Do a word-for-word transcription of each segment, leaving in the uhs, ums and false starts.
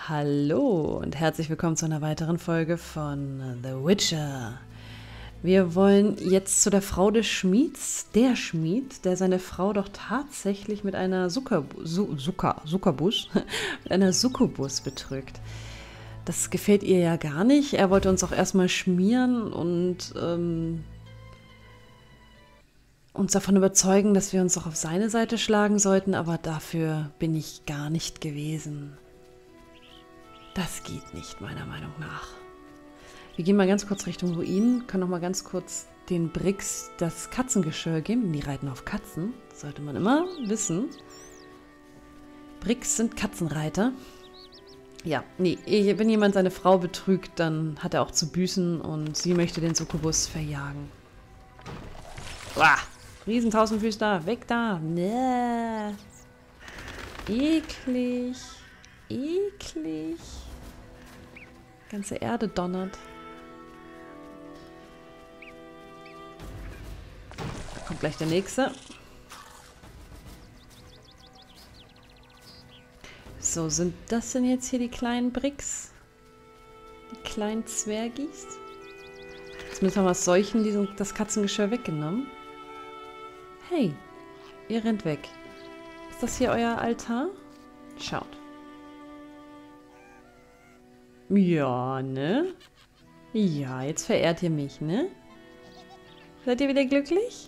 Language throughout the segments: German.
Hallo und herzlich willkommen zu einer weiteren Folge von The Witcher. Wir wollen jetzt zu der Frau des Schmieds, der Schmied, der seine Frau doch tatsächlich mit einer Succubus, Su Succa, Succubus, mit einer Succubus betrügt. Das gefällt ihr ja gar nicht. Er wollte uns auch erstmal schmieren und ähm, uns davon überzeugen, dass wir uns auch auf seine Seite schlagen sollten, aber dafür bin ich gar nicht gewesen. Das geht nicht, meiner Meinung nach. Wir gehen mal ganz kurz Richtung Ruinen, können noch mal ganz kurz den Brix das Katzengeschirr geben. Die reiten auf Katzen, das sollte man immer wissen. Brix sind Katzenreiter. Ja, nee, wenn jemand seine Frau betrügt, dann hat er auch zu büßen und sie möchte den Succubus verjagen. Uah, Riesentausendfüßler, weg da! Nee. Eklig. Eklig. Ganze Erde donnert. Da kommt gleich der nächste. So, sind das denn jetzt hier die kleinen Brix? Die kleinen Zwergis? Jetzt müssen wir mal seuchen, die sind das Katzengeschirr weggenommen. Hey, ihr rennt weg. Ist das hier euer Altar? Schaut. Ja, ne? Ja, jetzt verehrt ihr mich, ne? Seid ihr wieder glücklich?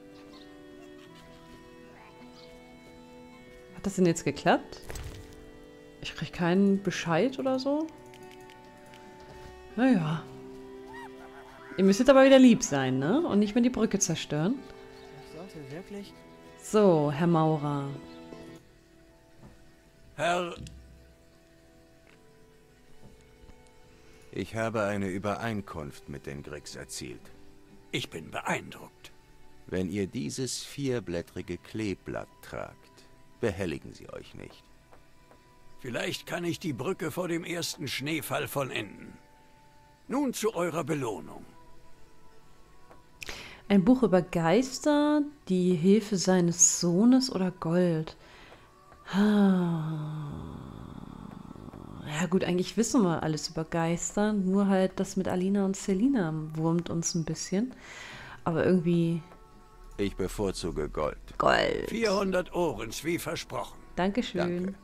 Hat das denn jetzt geklappt? Ich krieg keinen Bescheid oder so? Naja. Ihr müsst jetzt aber wieder lieb sein, ne? Und nicht mehr die Brücke zerstören. Ich sollte wirklich... So, Herr Maurer. Herr... Ich habe eine Übereinkunft mit den Grix erzielt. Ich bin beeindruckt. Wenn ihr dieses vierblättrige Kleeblatt tragt, behelligen sie euch nicht. Vielleicht kann ich die Brücke vor dem ersten Schneefall vollenden. Nun zu eurer Belohnung. Ein Buch über Geister, die Hilfe seines Sohnes oder Gold. Ja gut, eigentlich wissen wir alles über Geister, nur halt das mit Alina und Selina wurmt uns ein bisschen. Aber irgendwie... Ich bevorzuge Gold. Gold. vierhundert Ohrens, wie versprochen. Dankeschön. Danke.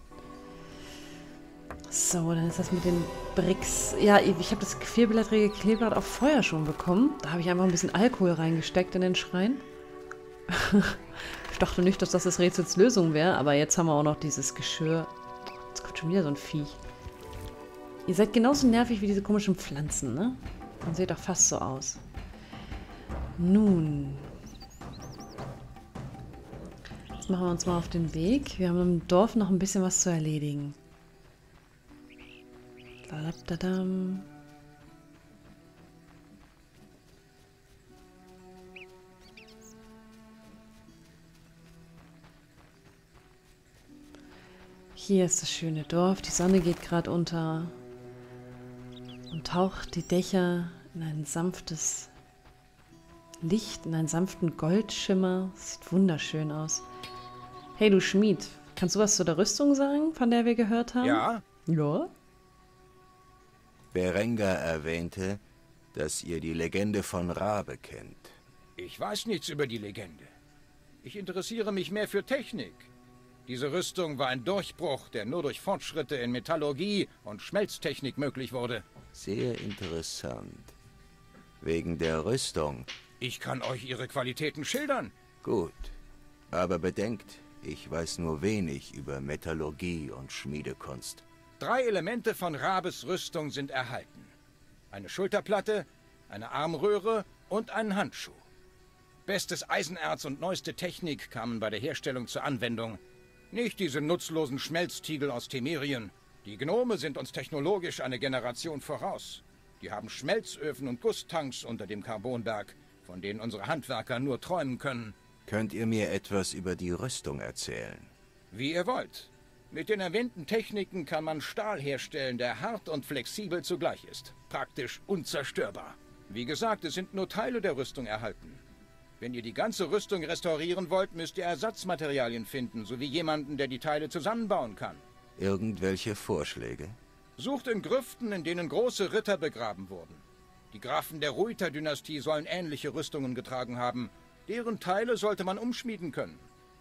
So, dann ist das mit den Brix. Ja, ich habe das vierblättrige Kleeblatt auf Feuer schon bekommen. Da habe ich einfach ein bisschen Alkohol reingesteckt in den Schrein. Ich dachte nicht, dass das das Rätsels Lösung wäre, aber jetzt haben wir auch noch dieses Geschirr. Jetzt kommt schon wieder so ein Viech. Ihr seid genauso nervig wie diese komischen Pflanzen, ne? Und seht doch fast so aus. Nun. Jetzt machen wir uns mal auf den Weg. Wir haben im Dorf noch ein bisschen was zu erledigen. Ladabdadam. Hier ist das schöne Dorf. Die Sonne geht gerade unter und taucht die Dächer in ein sanftes Licht, in einen sanften Goldschimmer. Sieht wunderschön aus. Hey, du Schmied, kannst du was zu der Rüstung sagen, von der wir gehört haben? Ja? Ja? Berengar erwähnte, dass ihr die Legende von Rabe kennt. Ich weiß nichts über die Legende. Ich interessiere mich mehr für Technik. Diese Rüstung war ein Durchbruch, der nur durch Fortschritte in Metallurgie und Schmelztechnik möglich wurde. Sehr interessant. Wegen der Rüstung. Ich kann euch ihre Qualitäten schildern. Gut. Aber bedenkt, ich weiß nur wenig über Metallurgie und Schmiedekunst. Drei Elemente von Rabes Rüstung sind erhalten. Eine Schulterplatte, eine Armröhre und einen Handschuh. Bestes Eisenerz und neueste Technik kamen bei der Herstellung zur Anwendung. Nicht diese nutzlosen Schmelztiegel aus Temerien. Die Gnome sind uns technologisch eine Generation voraus. Die haben Schmelzöfen und Gusstanks unter dem Carbonberg, von denen unsere Handwerker nur träumen können. Könnt ihr mir etwas über die Rüstung erzählen? Wie ihr wollt. Mit den erwähnten Techniken kann man Stahl herstellen, der hart und flexibel zugleich ist. Praktisch unzerstörbar. Wie gesagt, es sind nur Teile der Rüstung erhalten. Wenn ihr die ganze Rüstung restaurieren wollt, müsst ihr Ersatzmaterialien finden, sowie jemanden, der die Teile zusammenbauen kann. Irgendwelche Vorschläge? Sucht in Grüften, in denen große Ritter begraben wurden. Die Grafen der Ruiter-Dynastie sollen ähnliche Rüstungen getragen haben. Deren Teile sollte man umschmieden können.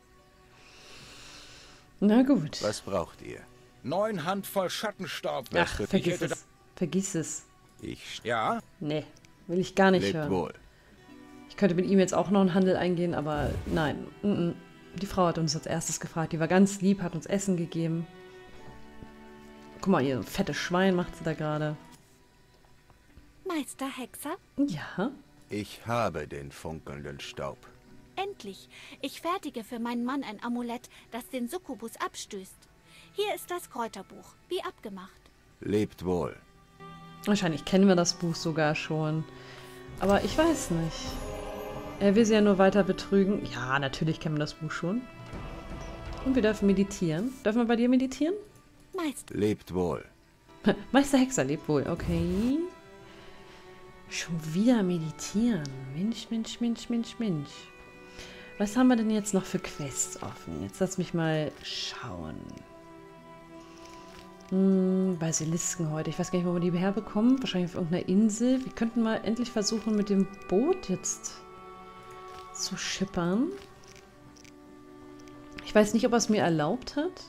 Na gut. Was braucht ihr? Neun Handvoll Schattenstaub. Ach, Ich vergiss hätte es. Vergiss es. Ich Ja, Nee, will ich gar nicht lebt hören. wohl. Ich könnte mit ihm jetzt auch noch einen Handel eingehen, aber nein. Mm -mm. Die Frau hat uns als erstes gefragt. Die war ganz lieb, hat uns Essen gegeben. Guck mal, ihr fettes Schwein macht sie da gerade. Meister Hexer? Ja. Ich habe den funkelnden Staub. Endlich. Ich fertige für meinen Mann ein Amulett, das den Succubus abstößt. Hier ist das Kräuterbuch, wie abgemacht. Lebt wohl. Wahrscheinlich kennen wir das Buch sogar schon. Aber ich weiß nicht. Er will sie ja nur weiter betrügen. Ja, natürlich kennen wir das Buch schon. Und wir dürfen meditieren. Dürfen wir bei dir meditieren? Meister. Lebt wohl. Meister Hexer lebt wohl, okay. Schon wieder meditieren. Mensch, Mensch, Mensch, Mensch, Mensch. Was haben wir denn jetzt noch für Quests offen? Jetzt lass mich mal schauen. Hm, Basilisken heute. Ich weiß gar nicht, wo wir die herbekommen. Wahrscheinlich auf irgendeiner Insel. Wir könnten mal endlich versuchen, mit dem Boot jetzt zu schippern. Ich weiß nicht, ob er es mir erlaubt hat.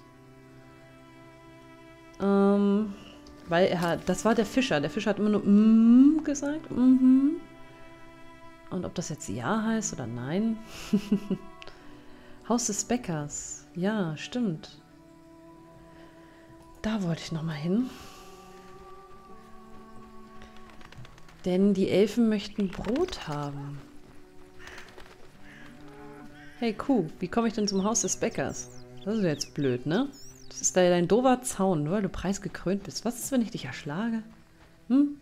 Ähm, weil er hat, das war der Fischer. Der Fischer hat immer nur mm gesagt. Mhm. Und ob das jetzt ja heißt oder nein. Haus des Bäckers. Ja, stimmt. Da wollte ich noch mal hin. Denn die Elfen möchten Brot haben. Hey Kuh, wie komme ich denn zum Haus des Bäckers? Das ist jetzt blöd, ne? Das ist da dein doofer Zaun, nur weil du preisgekrönt bist. Was ist, wenn ich dich erschlage? Hm?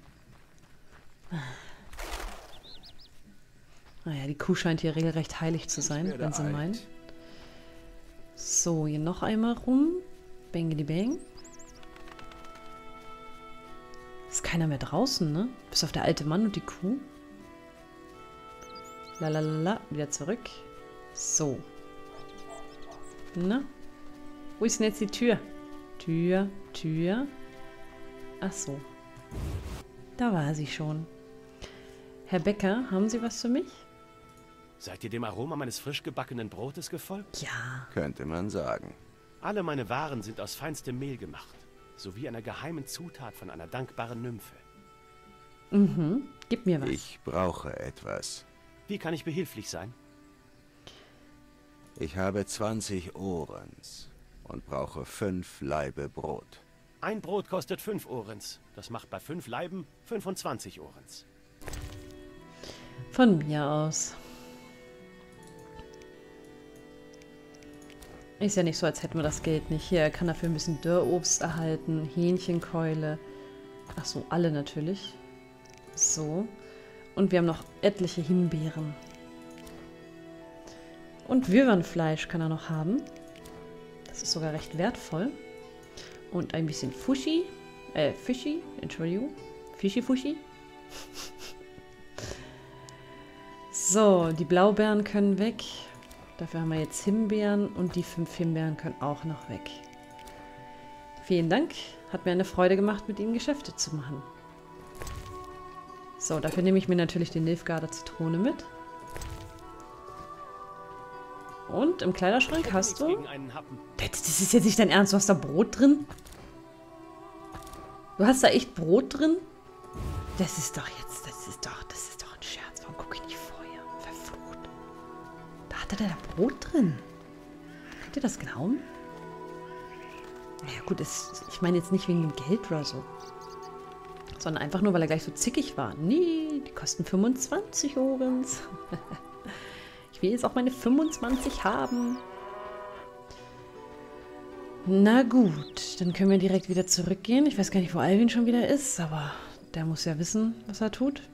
Naja, die Kuh scheint hier regelrecht heilig zu sein, wenn sie meint. So, hier noch einmal rum. Bangity bang. Ist keiner mehr draußen, ne? Bis auf der alte Mann und die Kuh. Lalalala, wieder zurück. So. Na? Wo ist denn jetzt die Tür? Tür, Tür. Ach so. Da war sie schon. Herr Bäcker, haben Sie was für mich? Seid ihr dem Aroma meines frisch gebackenen Brotes gefolgt? Ja. Könnte man sagen. Alle meine Waren sind aus feinstem Mehl gemacht, sowie einer geheimen Zutat von einer dankbaren Nymphe. Mhm. Gib mir was. Ich brauche etwas. Wie kann ich behilflich sein? Ich habe zwanzig Ohrens und brauche fünf Laibe Brot. Ein Brot kostet fünf Ohrens. Das macht bei fünf Laiben fünfundzwanzig Ohrens. Von mir aus. Ist ja nicht so, als hätten wir das Geld nicht. Hier, er kann dafür ein bisschen Dörrobst erhalten, Hähnchenkeule. Ach so, alle natürlich. So. Und wir haben noch etliche Himbeeren. Und Würmernfleisch kann er noch haben. Das ist sogar recht wertvoll. Und ein bisschen Fuschi. Äh, Fischi. Entschuldigung. Fischi-Fuschi. So, die Blaubeeren können weg. Dafür haben wir jetzt Himbeeren und die fünf Himbeeren können auch noch weg. Vielen Dank. Hat mir eine Freude gemacht, mit Ihnen Geschäfte zu machen. So, dafür nehme ich mir natürlich die Nilfgaarder Zitrone mit. Und im Kleiderschrank hast du... Gegen einen Happen. Das ist jetzt nicht dein Ernst. Du hast da Brot drin? Du hast da echt Brot drin? Das ist doch jetzt... Das ist doch... Das ist doch ein Scherz. Warum gucke ich nicht vorher? Verflucht. Da hat er da Brot drin. Könnt ihr das glauben? Naja gut, es, ich meine jetzt nicht wegen dem Geld oder so. Sondern einfach nur, weil er gleich so zickig war. Nee, die kosten fünfundzwanzig Ohrens. Ich will jetzt auch meine fünfundzwanzig haben. Na gut, dann können wir direkt wieder zurückgehen. Ich weiß gar nicht, wo Alvin schon wieder ist, aber der muss ja wissen, was er tut.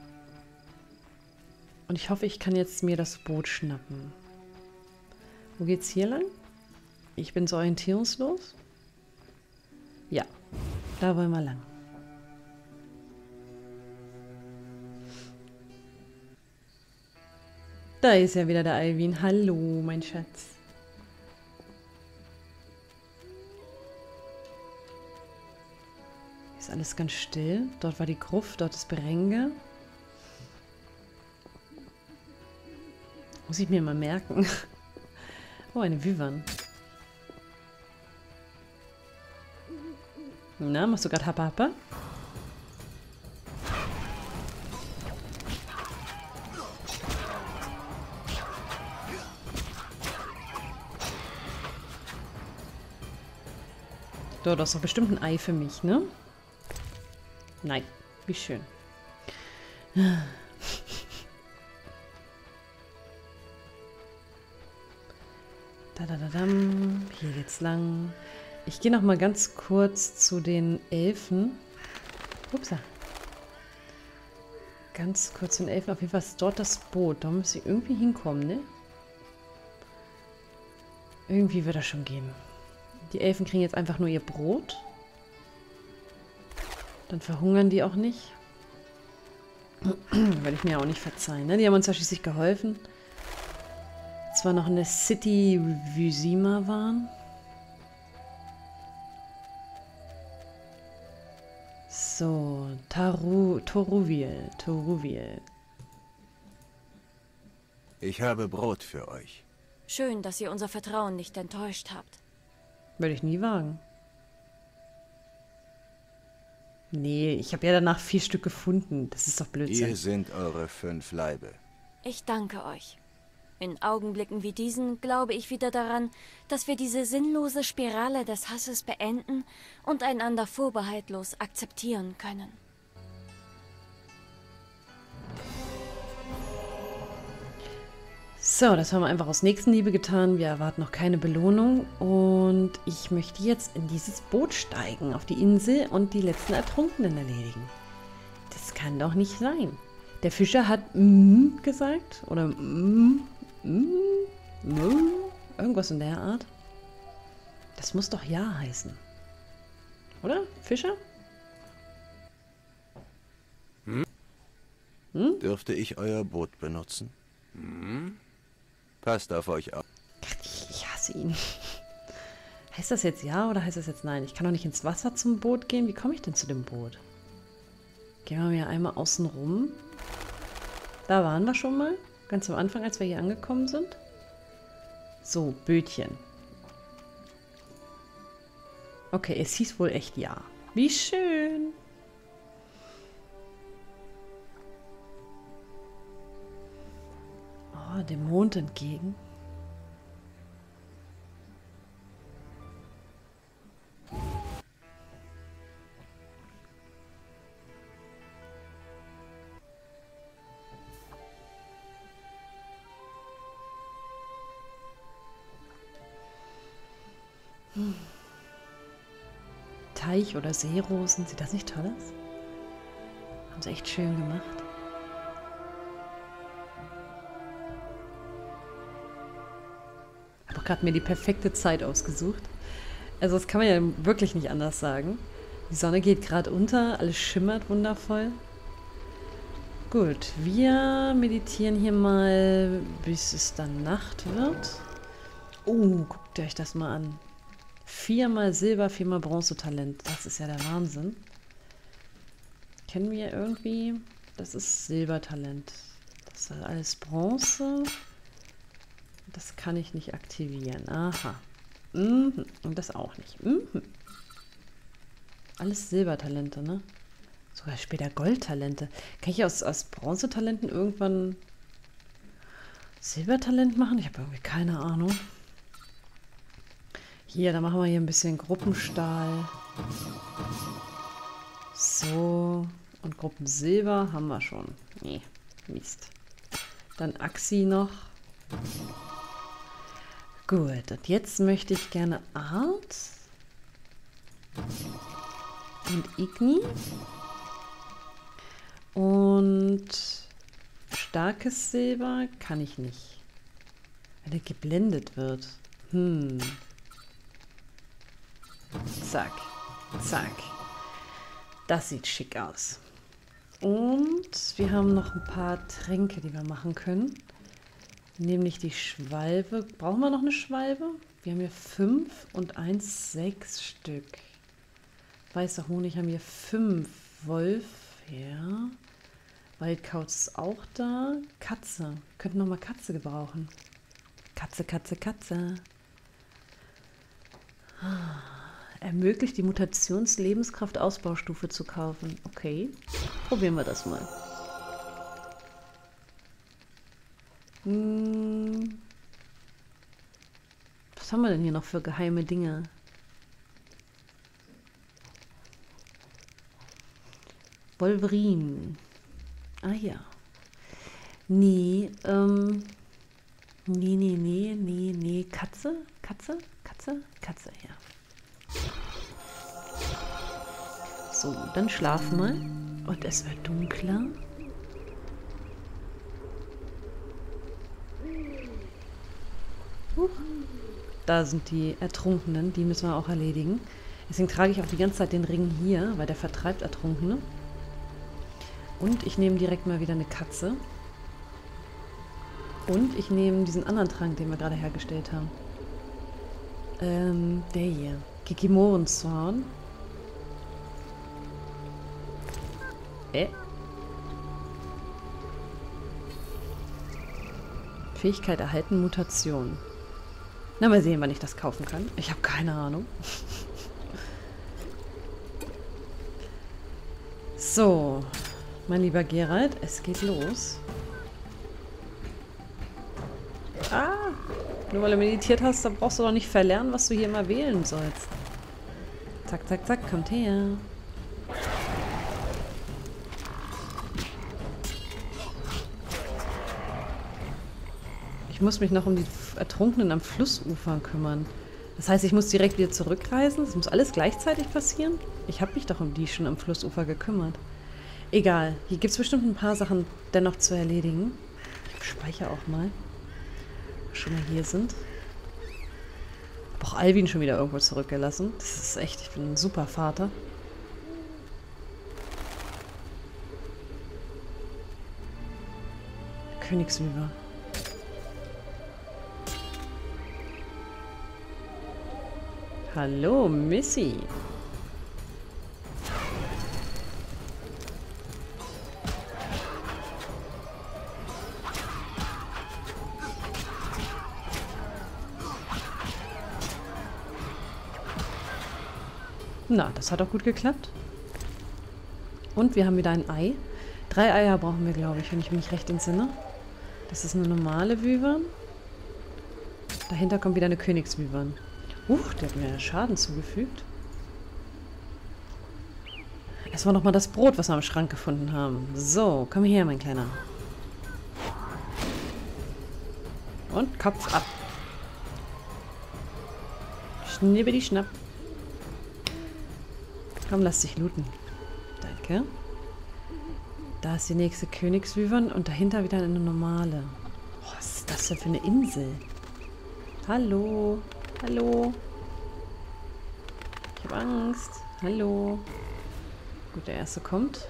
Und ich hoffe, ich kann jetzt mir das Boot schnappen. Wo geht's hier lang? Ich bin so orientierungslos. Ja, da wollen wir lang. Da ist ja wieder der Alvin. Hallo, mein Schatz. Ist alles ganz still. Dort war die Gruft, dort ist Berenge. Muss ich mir mal merken. Oh, eine Wyvern. Na, machst du gerade Happa Happa? Du, das ist doch bestimmt ein Ei für mich, ne? Nein. Wie schön. Da, da, da, dam. Hier geht's lang. Ich gehe noch mal ganz kurz zu den Elfen. Upsa. Ganz kurz zu den Elfen. Auf jeden Fall ist dort das Boot. Da muss ich irgendwie hinkommen, ne? Irgendwie wird das schon gehen. Die Elfen kriegen jetzt einfach nur ihr Brot. Dann verhungern die auch nicht. Werde ich mir auch nicht verzeihen, ne? Die haben uns ja schließlich geholfen. Zwar noch in der City Vizima waren. So, Taru, Toruviel, Toruviel. Ich habe Brot für euch. Schön, dass ihr unser Vertrauen nicht enttäuscht habt. Würde ich nie wagen. Nee, ich habe ja danach vier Stück gefunden. Das ist doch Blödsinn. Hier sind eure fünf Leibe. Ich danke euch. In Augenblicken wie diesen glaube ich wieder daran, dass wir diese sinnlose Spirale des Hasses beenden und einander vorbehaltlos akzeptieren können. So, das haben wir einfach aus Nächstenliebe getan. Wir erwarten noch keine Belohnung. Und ich möchte jetzt in dieses Boot steigen, auf die Insel und die letzten Ertrunkenen erledigen. Das kann doch nicht sein. Der Fischer hat mm gesagt. Oder mm, mm, mm, irgendwas in der Art. Das muss doch ja heißen. Oder, Fischer? Hm? Hm? Dürfte ich euer Boot benutzen? Hm? Passt auf euch auf. Ich hasse ihn. Heißt das jetzt ja oder heißt das jetzt nein? Ich kann doch nicht ins Wasser zum Boot gehen. Wie komme ich denn zu dem Boot? Gehen wir hier einmal außen rum. Da waren wir schon mal. Ganz am Anfang, als wir hier angekommen sind. So, Bötchen. Okay, es hieß wohl echt ja. Wie schön. Oh, dem Mond entgegen. Hm. Teich oder Seerosen, sieht das nicht toll aus? Haben sie echt schön gemacht. Ich habe gerade mir die perfekte Zeit ausgesucht. Also das kann man ja wirklich nicht anders sagen. Die Sonne geht gerade unter, alles schimmert wundervoll. Gut, wir meditieren hier mal, bis es dann Nacht wird. Oh, guckt euch das mal an. Viermal Silber, viermal Bronzetalent. Das ist ja der Wahnsinn. Kennen wir irgendwie? Das ist Silbertalent. Das ist alles Bronze. Das kann ich nicht aktivieren. Aha. Mhm. Und das auch nicht. Mhm. Alles Silbertalente, ne? Sogar später Goldtalente. Kann ich aus, aus Bronzetalenten irgendwann Silbertalent machen? Ich habe irgendwie keine Ahnung. Hier, dann machen wir hier ein bisschen Gruppenstahl. So. Und Gruppensilber haben wir schon. Nee, Mist. Dann Axi noch. Gut, und jetzt möchte ich gerne Art und Igni und starkes Silber kann ich nicht, weil er geblendet wird. Hm. Zack, zack. Das sieht schick aus. Und wir haben noch ein paar Tränke, die wir machen können. Nämlich die Schwalbe. Brauchen wir noch eine Schwalbe? Wir haben hier fünf und eins, sechs Stück. Weißer Honig haben wir fünf. Wolf, ja. Waldkauz ist auch da. Katze. Wir könnten nochmal Katze gebrauchen. Katze, Katze, Katze. Ah. Ermöglicht die Mutations-Lebenskraft Ausbaustufe zu kaufen. Okay, probieren wir das mal. Hm. Was haben wir denn hier noch für geheime Dinge? Wolverine. Ah ja. Nee, ähm. Nee, nee, nee, nee, nee. Katze? Katze? Katze? Katze, ja. So, dann schlaf mal. Und es wird dunkler. Huch. Da sind die Ertrunkenen, die müssen wir auch erledigen. Deswegen trage ich auch die ganze Zeit den Ring hier, weil der vertreibt Ertrunkene. Und ich nehme direkt mal wieder eine Katze. Und ich nehme diesen anderen Trank, den wir gerade hergestellt haben. Ähm, der hier. Kikimorenzorn. Äh. Fähigkeit erhalten, Mutation. Na, mal sehen, wann ich das kaufen kann. Ich habe keine Ahnung. So, mein lieber Geralt, es geht los. Ah, nur weil du meditiert hast, da brauchst du doch nicht verlernen, was du hier immer wählen sollst. Zack, zack, zack, kommt her. Ich muss mich noch um die Ertrunkenen am Flussufer kümmern. Das heißt, ich muss direkt wieder zurückreisen? Das muss alles gleichzeitig passieren? Ich habe mich doch um die schon am Flussufer gekümmert. Egal, hier gibt es bestimmt ein paar Sachen dennoch zu erledigen. Ich speichere auch mal. Schon mal hier sind. Ich habe auch Alvin schon wieder irgendwo zurückgelassen. Das ist echt, ich bin ein super Vater. Königswüber. Hallo, Missy. Na, das hat auch gut geklappt. Und wir haben wieder ein Ei. Drei Eier brauchen wir, glaube ich, wenn ich mich recht entsinne. Das ist eine normale Wyvern. Dahinter kommt wieder eine Königswyvern. Huch, der hat mir Schaden zugefügt. Erstmal nochmal das Brot, was wir am Schrank gefunden haben. So, komm her, mein Kleiner. Und Kopf ab. Schnibbidi schnapp. Komm, lass dich looten. Danke. Da ist die nächste Königswyvern und dahinter wieder eine normale. Oh, was ist das denn für eine Insel? Hallo. Hallo. Ich habe Angst. Hallo. Gut, der erste kommt.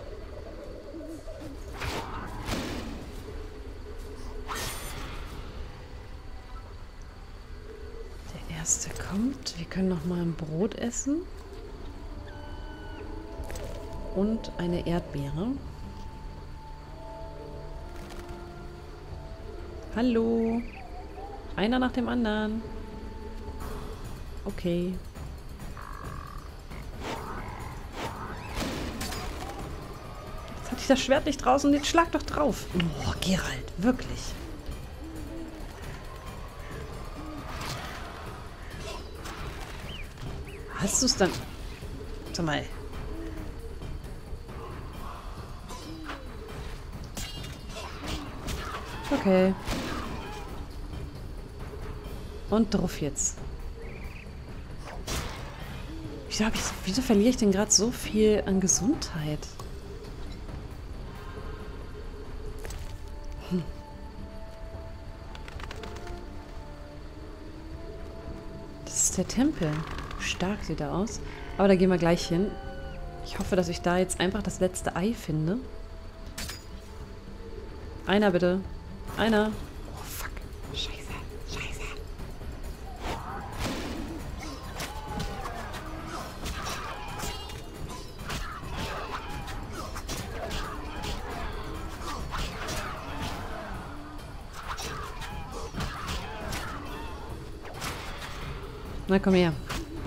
Der erste kommt. Wir können noch mal ein Brot essen. Und eine Erdbeere. Hallo. Einer nach dem anderen. Okay. Jetzt hatte ich das Schwert nicht draußen. Jetzt schlag doch drauf. Oh, Geralt, wirklich. Hast du es dann... Sag mal. Okay. Und drauf jetzt. Wieso, hab ich, wieso verliere ich denn gerade so viel an Gesundheit? Hm. Das ist der Tempel. Stark sieht er aus. Aber da gehen wir gleich hin. Ich hoffe, dass ich da jetzt einfach das letzte Ei finde. Einer bitte. Einer. Oh, fuck. Scheiße. Scheiße. Na, komm her.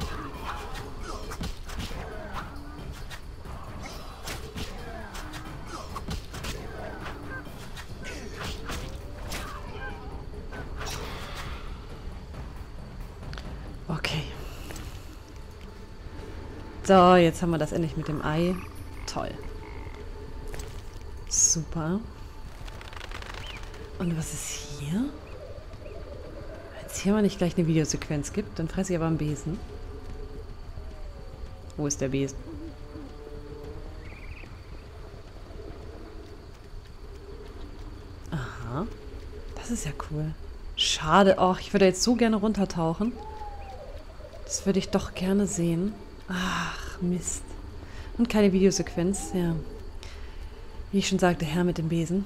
Okay. So, jetzt haben wir das endlich mit dem Ei. Toll. Super. Und was ist hier? Wenn es hier mal nicht gleich eine Videosequenz gibt, dann fresse ich aber einen Besen. Wo ist der Besen? Aha. Das ist ja cool. Schade. Och, ich würde jetzt so gerne runtertauchen. Das würde ich doch gerne sehen. Ach, Mist. Und keine Videosequenz, ja. Wie ich schon sagte, Herr mit dem Besen.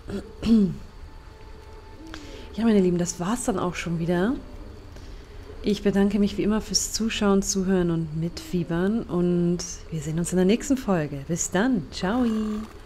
Ja, meine Lieben, das war's dann auch schon wieder. Ich bedanke mich wie immer fürs Zuschauen, Zuhören und Mitfiebern. Und wir sehen uns in der nächsten Folge. Bis dann. Ciao.